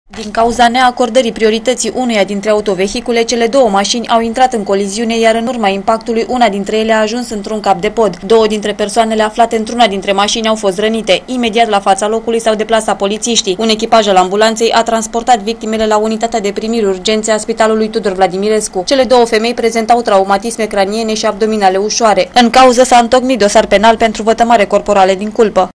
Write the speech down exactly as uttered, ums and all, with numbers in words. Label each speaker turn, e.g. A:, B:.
A: Din cauza neacordării priorității unuia dintre autovehicule, cele două mașini au intrat în coliziune, iar în urma impactului una dintre ele a ajuns într-un cap de pod. Două dintre persoanele aflate într-una dintre mașini au fost rănite. Imediat la fața locului s-au deplasat polițiștii. Un echipaj al ambulanței a transportat victimele la unitatea de primiri urgențe a Spitalului Tudor Vladimirescu. Cele două femei prezentau traumatisme craniene și abdominale ușoare. În cauză s-a întocmit dosar penal pentru vătămare corporală din culpă.